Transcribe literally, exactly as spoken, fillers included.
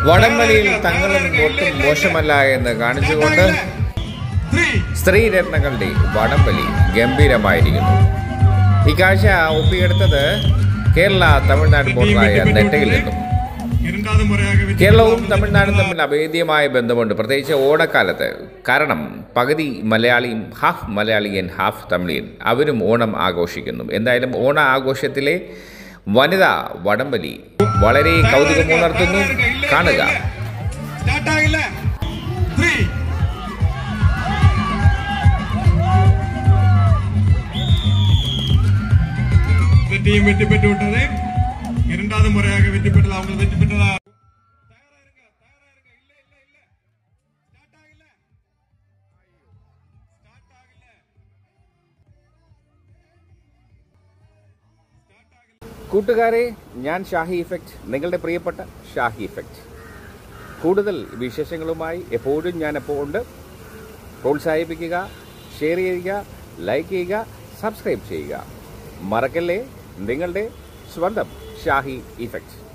വടംവലിയിൽ തങ്ങളും ഒട്ടും മോശമല്ല എന്ന് കാണിച്ചുകൊണ്ട് സ്ത്രീരത്നങ്ങളുടെ വടംവലി ഗംഭീരമായിരിക്കുന്നു. ഈ കാഴ്ച ഒപ്പിയെടുത്തത് കേരള തമിഴ്നാട് ബോർഡറായ നെട്ടയിൽ നിന്നും. കേരളവും തമിഴ്നാടും തമ്മിൽ അഭേദ്യമായ ബന്ധമുണ്ട്, പ്രത്യേകിച്ച് ഓണക്കാലത്ത്. കാരണം പകുതി മലയാളിയും ഹാഫ് മലയാളിയൻ ഹാഫ് തമിഴിയൻ അവരും ഓണം ആഘോഷിക്കുന്നു. എന്തായാലും ഓണ ആഘോഷത്തിലെ വനിതാ വടംവലി വളരെ കൗതുകമുണർത്തുന്നു. കാണുക. ടീം വെറ്റിപ്പെട്ടുവിട്ടത് இரண்டாவது முறையாக வெற்றி பெற்றது. அவங்க வெற்றி பெற்றதா കൂട്ടുകാരെ, ഞാൻ ഷാഹി ഇഫക്റ്റ്, നിങ്ങളുടെ പ്രിയപ്പെട്ട ഷാഹി ഇഫക്റ്റ്. കൂടുതൽ വിശേഷങ്ങളുമായി എപ്പോഴും ഞാൻ എപ്പോൾ ഉണ്ട്. പ്രോത്സാഹിപ്പിക്കുക, ഷെയർ ചെയ്യുക, ലൈക്ക് ചെയ്യുക, സബ്സ്ക്രൈബ് ചെയ്യുക. മറക്കല്ലേ. നിങ്ങളുടെ സ്വന്തം ഷാഹി ഇഫക്റ്റ്.